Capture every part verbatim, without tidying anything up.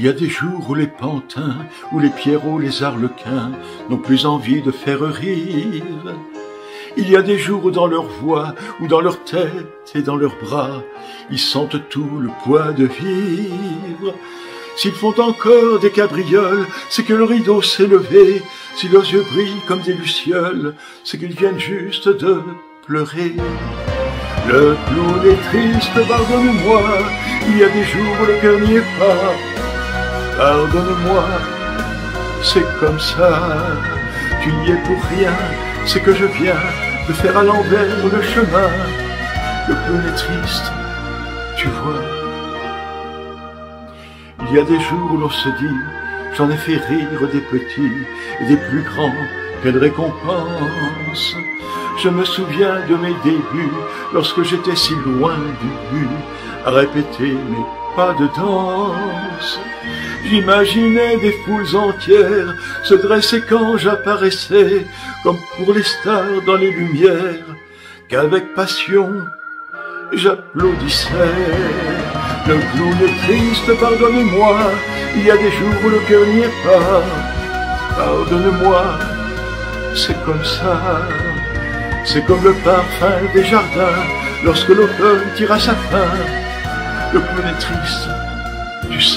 y a des jours où les pantins, où les pierrots, les arlequins n'ont plus envie de faire rire. Il y a des jours où dans leur voix, ou dans leur tête et dans leurs bras, ils sentent tout le poids de vivre. S'ils font encore des cabrioles, c'est que le rideau s'est levé. Si leurs yeux brillent comme des lucioles, c'est qu'ils viennent juste de pleurer. Le clown est triste, pardonne-moi, il y a des jours où le cœur n'y est pas. Pardonne-moi, c'est comme ça, tu n'y es pour rien, c'est que je viens de faire à l'envers le chemin. Le clown est triste, tu vois. Il y a des jours où l'on se dit, j'en ai fait rire des petits et des plus grands, quelle récompense. Je me souviens de mes débuts, lorsque j'étais si loin du but, à répéter mes pas de danse. J'imaginais des foules entières se dresser quand j'apparaissais, comme pour les stars dans les lumières, qu'avec passion j'applaudissais. Le clown est triste, pardonne-moi, il y a des jours où le cœur n'y est pas. Pardonne-moi, c'est comme ça, c'est comme le parfum des jardins, lorsque l'automne tire à sa fin. Le clown est triste, tu sais.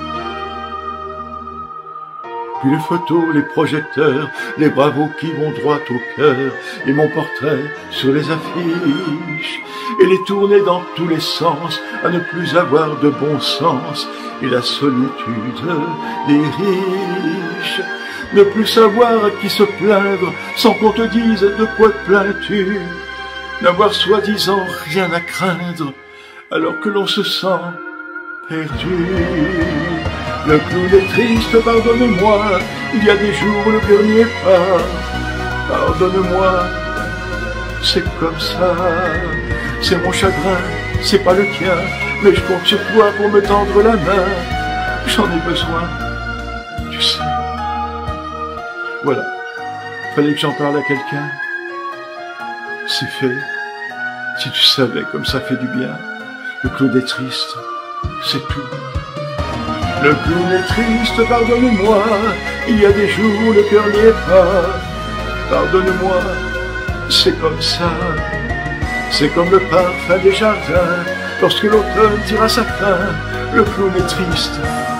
Puis les photos, les projecteurs, les bravos qui vont droit au cœur, et mon portrait sur les affiches, et les tourner dans tous les sens, à ne plus avoir de bon sens, et la solitude des riches. Ne plus savoir à qui se plaindre, sans qu'on te dise de quoi te plains-tu, n'avoir soi-disant rien à craindre, alors que l'on se sent perdu. Le clown est triste, pardonne-moi, il y a des jours où le cœur n'y est pas. Pardonne-moi, c'est comme ça, c'est mon chagrin, c'est pas le tien, mais je compte sur toi pour me tendre la main. J'en ai besoin, tu sais. Voilà, fallait que j'en parle à quelqu'un. C'est fait, si tu savais comme ça fait du bien. Le clown est triste, c'est tout. Le clown est triste, pardonne-moi, il y a des jours où le cœur n'y est pas. Pardonne-moi, c'est comme ça, c'est comme le parfum des jardins, lorsque l'automne tire à sa fin. Le clown est triste,